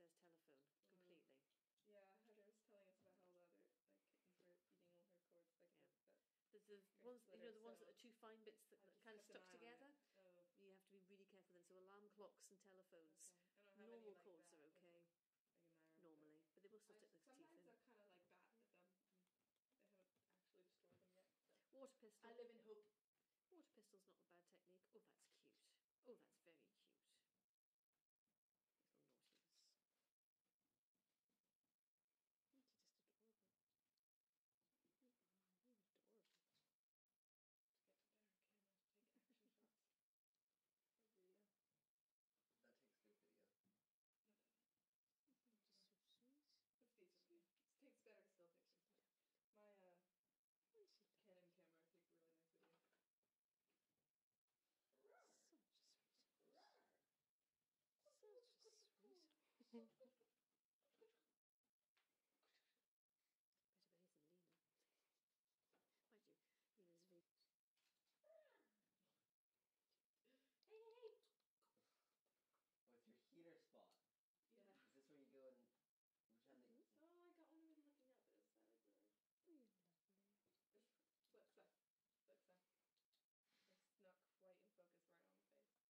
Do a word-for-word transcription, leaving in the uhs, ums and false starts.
traumatized telephone completely. Mm. Yeah, Heather was telling us about how the other like kittens were eating all her cords, like Yeah. the, the There's the great ones, you know, the ones so that are two fine bits that, that kind of stuck together. Oh. You have to be really careful then. So alarm clocks and telephones. Okay. I don't have Normal any like cords that, are okay. Like, like in normally, so. but they will still I, stick their teeth sometimes in. I've kind of like battered them. And they haven't actually destroyed them yet. So. Water pistol. I live in hope. Water pistol's not a bad technique. Oh, that's cute. Oh, that's very cute.